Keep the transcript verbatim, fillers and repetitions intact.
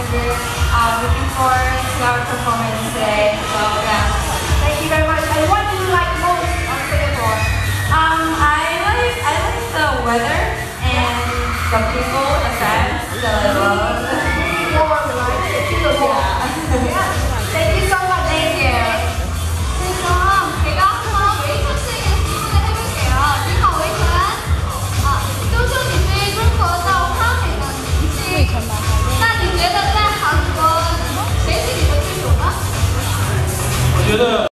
We're uh, looking forward to our performance today. So yeah, thank you very much. And what do you like most on Singapore? Um, I like I like the weather and the people, the fans, the love. Warm, right? Yeah. Thank you so much. Thank you. 그럼 제가 한번 웨이터스에게 질문을 해볼게요. 你好，维晨。啊，周周你飞中国到康美的明星，那你觉得在韩国谁是你的对手呢？ 我觉得。